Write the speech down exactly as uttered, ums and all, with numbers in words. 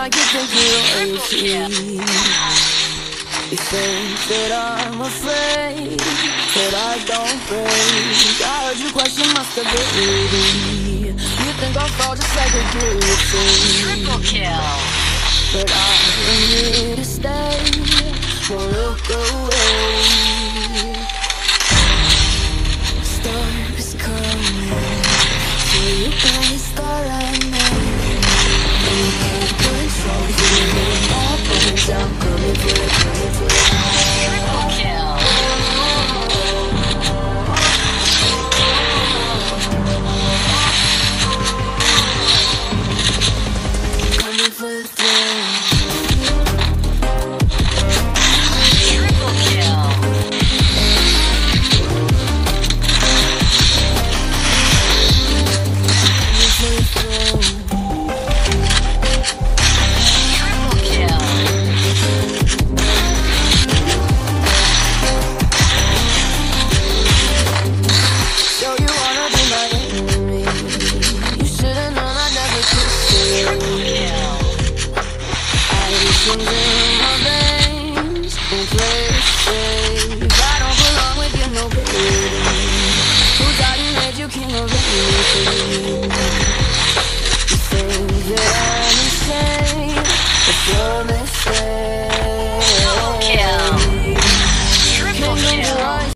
like you think you're royalty. You think that I'm afraid, that I don't break. I heard you question my stability. You think I'll fall just like a guillotine. Triple kill. But I'm here to stay, won't look away. Storm is coming, so you guys thought I made. You can't control me, my bones, I'm coming for it, coming for it. Triple kill. Coming for the throne. Triple kill. Coming for the throne. Triple kill. So you wanna be my enemy? You should've known I never kissed you. Triple kill. Addictions in my veins, won't play it safe. I don't belong with you, no baby. Who thought he made you king of anything?